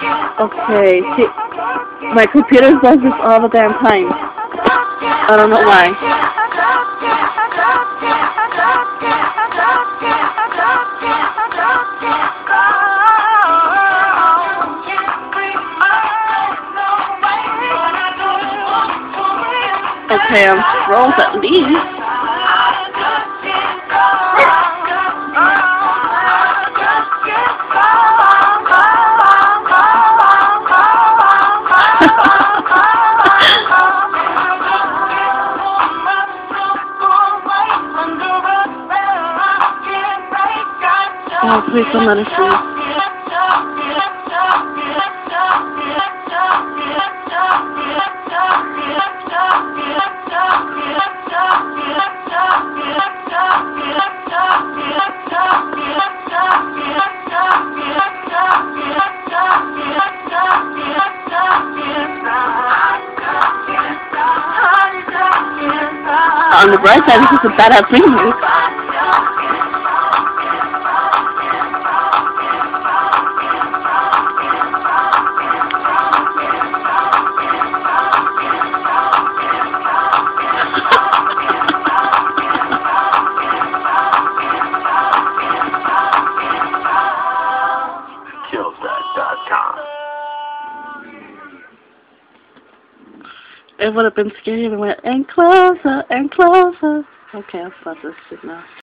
Okay, see, my computer does this all the damn time. I don't know why. Okay, I'm froze at least. Oh, please don't let us see. On the bright side, this is a badass remake. It would have been scary if it went and closer and closer. Okay, I'll stop this shit now.